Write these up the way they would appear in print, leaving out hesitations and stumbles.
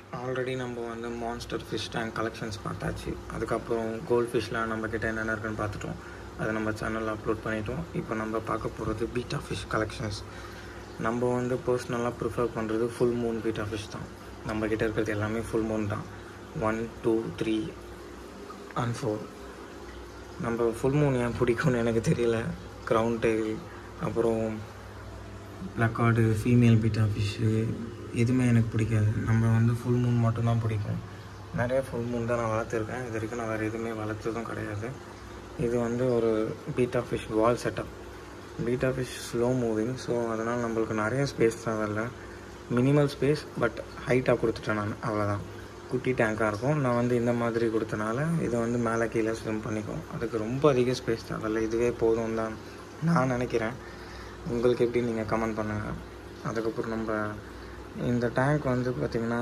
Already நம்ம வந்து monster fish tank collections பார்த்தாச்சு. அதுக்கப்புறம் கோல்ட் ஃபிஷ்லாம் நம்மக்கிட்ட என்னென்ன இருக்குன்னு பார்த்துட்டோம். அதை நம்ம சேனலில் அப்லோட் பண்ணிட்டோம். இப்போ நம்ம பார்க்க போகிறது பீட்டா ஃபிஷ் கலெக்ஷன்ஸ். நம்ம வந்து பர்சனலாக ப்ரிஃபர் பண்ணுறது ஃபுல் மூன் பீட்டா ஃபிஷ் தான். நம்மக்கிட்ட இருக்கிறது எல்லாமே ஃபுல் மூன் தான். 1, 2, 3 and 4. நம்ம ஃபுல் மூன் ஏன் பிடிக்கும்னு எனக்கு தெரியல. க்ரௌண்ட் டெயில், அப்புறம் பிளக்கார்டு, ஃபீமேல் பீட்டா ஃபிஷ்ஷு எதுவுமே எனக்கு பிடிக்காது. நம்ம வந்து ஃபுல் மூன் மட்டும்தான் பிடிக்கும். நிறைய ஃபுல் மூன் தான் நான் வளர்த்துருக்கேன். இது வரைக்கும் நான் வேறு எதுவுமே வளர்த்ததும் கிடையாது. இது வந்து ஒரு பீட்டா ஃபிஷ் வால் setup. Betta fish slow moving, so அதனால் நம்மளுக்கு நிறைய ஸ்பேஸ் தேவையில்ல. மினிமல் ஸ்பேஸ், பட் ஹைட்டாக கொடுத்துட்டேன் நான், அவ்வளோதான். குட்டி டேங்காக இருக்கும். நான் வந்து இந்த மாதிரி கொடுத்தனால இதை வந்து மேலே கீழே ஸ்விம் பண்ணிக்கும். அதுக்கு ரொம்ப அதிக ஸ்பேஸ் தேவையில்ல. இதுவே போதும் தான் நான் நினைக்கிறேன். உங்களுக்கு எப்படி, நீங்கள் கமெண்ட் பண்ணுங்கள். அதுக்கப்புறம் நம்ம இந்த டேங்க் வந்து பார்த்திங்கன்னா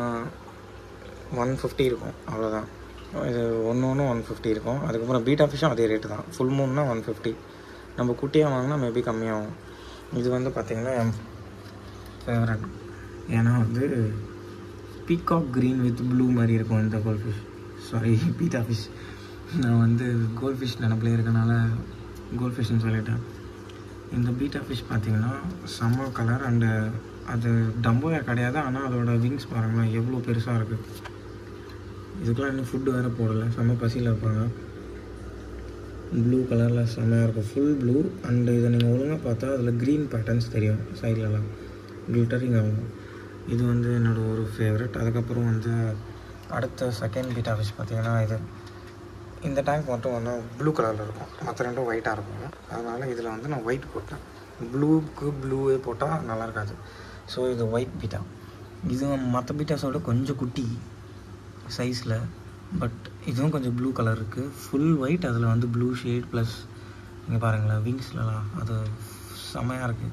150 இருக்கும், அவ்வளோதான். இது ஒன்று 150 இருக்கும். அதுக்கப்புறம் பீட்டா ஃபிஷ்ஷும் அதே ரேட்டு தான். ஃபுல் மூணுனா 150. நம்ம குட்டியாக வாங்கினா மேபி கம்மியாகும். இது வந்து பார்த்திங்கன்னா என் ஃபேவரட். ஏன்னா வந்து பீகாக் க்ரீன் வித் ப்ளூ மாதிரி இருக்கும் இந்த gold fish. Sorry, betta fish. நான் வந்து கோல்ட் ஃபிஷ் நினப்பிலே இருக்கனால கோல்ட் ஃபிஷ்னு சொல்லிட்டேன். இந்த பீட்டா ஃபிஷ் பார்த்திங்கன்னா செம்ம கலர். அண்டு அது டம்போயர் கிடையாது, ஆனால் அதோட விங்ஸ் பாருங்களேன் எவ்வளோ பெருசாக இருக்குது. இதுக்கெலாம் இன்னும் ஃபுட்டு வேறு போடலை. செம்ம பசியில் இருப்பாங்க. ப்ளூ கலரில் செம்மையாக இருக்கும், ஃபுல் ப்ளூ. அண்டு இதை நீங்கள் ஒழுங்காக பார்த்தா அதில் க்ரீன் பேட்டர்ன்ஸ் தெரியும் சைட்லலாம், க்ளிட்டரிங் ஆகும். இது வந்து என்னோடய ஒரு ஃபேவரட். அதுக்கப்புறம் வந்து அடுத்த செகண்ட் பீட்டா ஃபிஷ் பார்த்திங்கன்னா இது. இந்த டேங்க் மட்டும் வந்து ப்ளூ கலரில் இருக்கும், மற்ற ரெண்டும் ஒயிட்டாக இருக்கும். அதனால் இதில் வந்து நான் ஒயிட் போட்டேன். ப்ளூவுக்கு ப்ளூவே போட்டால் நல்லா இருக்காது. ஸோ இது ஒயிட் பீட்டா. இது மற்ற பீட்டாஸோட கொஞ்சம் குட்டி சைஸில், பட் இதுவும் கொஞ்சம் ப்ளூ கலர் இருக்குது. ஃபுல் ஒயிட், அதில் வந்து ப்ளூ ஷேட் ப்ளஸ் இங்கே பாருங்களேன் விங்ஸ்லலாம் அது செம்மையாக இருக்குது.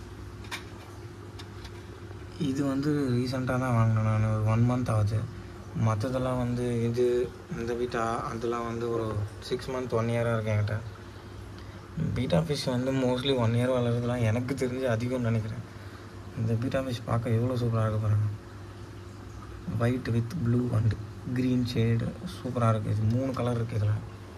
இது வந்து ரீசெண்டாக தான் வாங்கினேன் நான், ஒரு 1 month ஆகுது. மற்றதெல்லாம் வந்து இது இந்த பீட்டா அதெல்லாம் வந்து ஒரு 6 month 1 year இருக்குது என்கிட்ட. பீட்டா ஃபிஷ் வந்து மோஸ்ட்லி 1 year வளர்றதுலாம் எனக்கு தெரிஞ்சு அதிகம்னு நினைக்கிறேன். இந்த பீட்டா ஃபிஷ் பார்க்க எவ்வளோ சூப்பராக இருக்குது பாருங்கள். White with blue and green shade சூப்பராக இருக்குது. இது 3 கலர் இருக்குது இதில்.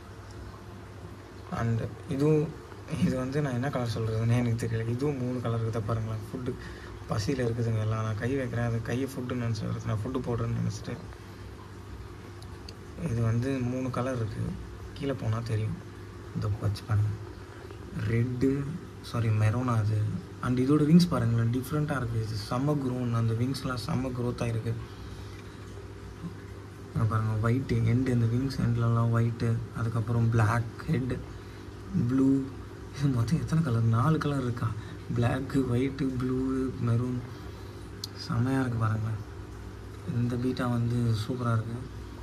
அண்டு இது வந்து நான் என்ன கலர் சொல்கிறதுன்னு எனக்கு தெரியல. இதுவும் 3 கலர் இருக்குது பாருங்களேன். ஃபுட்டு பசியில் இருக்குதுங்க எல்லாம். நான் கை வைக்கிறேன், அது கையை ஃபுட்டுன்னு நினச்சி நான் ஃபுட்டு போடுறேன்னு நினச்சிட்டு. இது வந்து 3 கலர் இருக்குது. கீழே போனால் தெரியும். இந்த வச்சு பாருங்கள், ரெட்டு, சாரி மெரோனா அது. அண்ட் இதோட விங்ஸ் பாருங்களேன் டிஃப்ரெண்ட்டாக இருக்குது. இது செம்ம க்ரோன், அந்த விங்ஸ்லாம் செம்ம க்ரோத்தாக இருக்குது. பாருங்கள் ஒயிட்டு எண்டு, இந்த விங்ஸ் எண்ட்லலாம் ஒயிட்டு, அதுக்கப்புறம் பிளாக் ஹெட், ப்ளூ. இது மொத்தம் எத்தனை கலர்? 4 கலர் இருக்கா? Black, white, blue, maroon. செம்மையாக இருக்குது பாருங்களேன். இந்த பீட்டா வந்து சூப்பராக இருக்குது.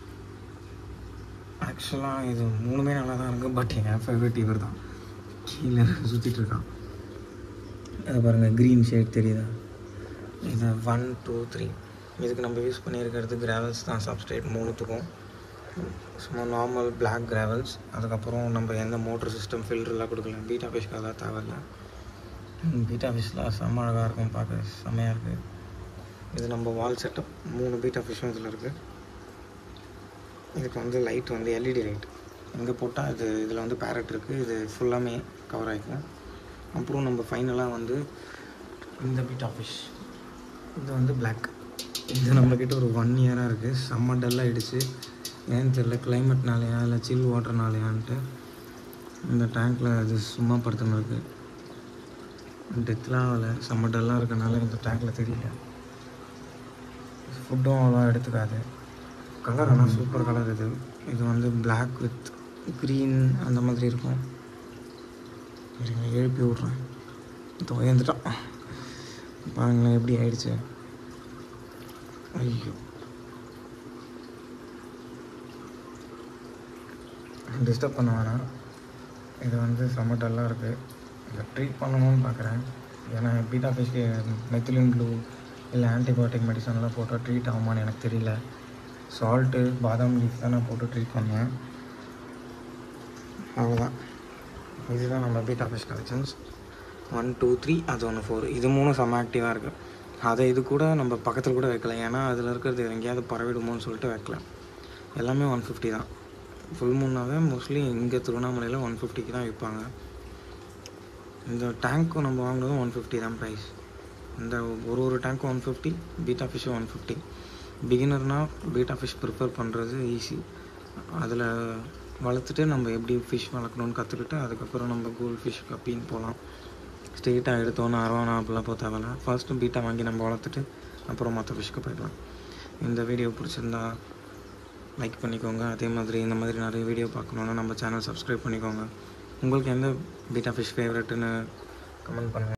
ஆக்சுவலாக இது 3மே நல்லா தான் இருக்குது, பட் என் ஃபேவரட் இவர் தான். கீழே சுற்றிட்டுருக்கான். அது பாருங்கள் க்ரீன் ஷேட் தெரியுதா? இது 1, 2, 3. இதுக்கு நம்ம யூஸ் பண்ணியிருக்கிறது கிராவல்ஸ் தான், சப்ஸ்ட்ரேட் 3த்துக்கும். சும்மா நார்மல் பிளாக் கிராவல்ஸ். அதுக்கப்புறம் நம்ம எந்த மோட்டர் சிஸ்டம் ஃபில்டர்லாம் கொடுக்கல. பீட்டா ஃபிஷ்க்கு அதெல்லாம் தேவையில்லை. பீட்டா ஃபிஷ்லாம் செம்ம அழகாக இருக்கும், பார்க்க செம்மையாக இருக்குது. இது நம்ம வால் செட்டப். 3 பீட்டா ஃபிஷ்ஷும் இதில் இருக்குது. இதுக்கு வந்து லைட் வந்து எல்இடி லைட் இங்கே போட்டால் இதில் வந்து பேரட் இருக்குது. இது ஃபுல்லாமே கவர் ஆகிக்கும். அப்புறம் நம்ம ஃபைனலாக வந்து இந்த பீட்டா ஃபிஷ், இது வந்து பிளாக். இது நம்மக்கிட்ட ஒரு 1 year இருக்குது. செம்ம டல்லாக ஆகிடுச்சு. ஏன்னு தெரியல, கிளைமேட்னாலையா இல்லை சில் வாட்டர்னாலையான்ட்டு. இந்த டேங்க்கில் அது சும்மா படுத்துன்னு இருக்குது. டெத்லாம் ஆகலை, செம்ம டல்லாக இருக்கனால இந்த டேங்க்கில் தெரியல. ஃபுட்டும் அவ்வளோவா எடுத்துக்காது. கலர் ஆனால் சூப்பர் கலர். இது வந்து பிளாக் வித் க்ரீன் அந்த மாதிரி இருக்கும். எழுப்பி விட்றேன். துவந்துட்டான் பாருங்களேன் எப்படி ஆயிடுச்சு. ஐயோ, டிஸ்டர்ப் பண்ண வேணாம். இது வந்து செம்ம டல்லாக இருக்குது. இதை ட்ரீட் பண்ணணும்னு பார்க்குறேன். ஏன்னா பீட்டா ஃபிஷ்க்கு மெத்திலின் ப்ளூ இல்லை ஆன்டிபயோட்டிக் மெடிசன்லாம் போட்டால் ட்ரீட் ஆகுமான்னு எனக்கு தெரியல. சால்ட்டு, பாதாம் லீஃப் தான் நான் போட்டு ட்ரீட் பண்ணுவேன். அவ்வளோதான். இதுதான் நம்ம பீட்டா ஃபிஷ் கலெக்ஷன்ஸ். 1, 2, 3, அது 1, 4. இது 3 செம்ம ஆக்டிவாக இருக்குது. அதை இது கூட நம்ம பக்கத்தில் கூட வைக்கலாம். ஏன்னா அதில் இருக்கிறது எங்கேயாவது பரவிடுமோன்னு சொல்லிட்டு வைக்கலாம். எல்லாமே 150 தான். ஃபுல் மூன்னாவே மோஸ்ட்லி இங்கே திருவண்ணாமலையில் 150க்கு தான் விற்பாங்க. இந்த டேங்க்கும் நம்ம வாங்கினதும் 150 தான் ப்ரைஸ். இந்த ஒரு டேங்க்கும் 150, பீட்டா ஃபிஷ்ஷும் 150. பிகினர்னால் பீட்டா ஃபிஷ் ப்ரிப்பேர் பண்ணுறது ஈஸி. அதில் வளர்த்துட்டு நம்ம எப்படி ஃபிஷ் வளர்க்கணுன்னு கற்றுக்கிட்டு அதுக்கப்புறம் நம்ம கோல்ட் ஃபிஷ் கப்பின்னு போகலாம். ஸ்ட்ரெயிட்டாக எடுத்தோன்னு அரவானா அப்படிலாம் போக தேவையில்ல. ஃபர்ஸ்ட்டு பீட்டா வாங்கி நம்ம வளர்த்துட்டு அப்புறம் மற்ற ஃபிஷ்க்கு போய்க்கலாம். இந்த வீடியோ பிடிச்சிருந்தா லைக் பண்ணிக்கோங்க. அதே மாதிரி இந்த மாதிரி நிறைய வீடியோ பார்க்கணுன்னா நம்ம சேனல் சப்ஸ்கிரைப் பண்ணிக்கோங்க. உங்களுக்கு எந்த பீட்டா ஃபிஷ் ஃபேவரெட்டுன்னு கமெண்ட் பண்ணுங்கள்.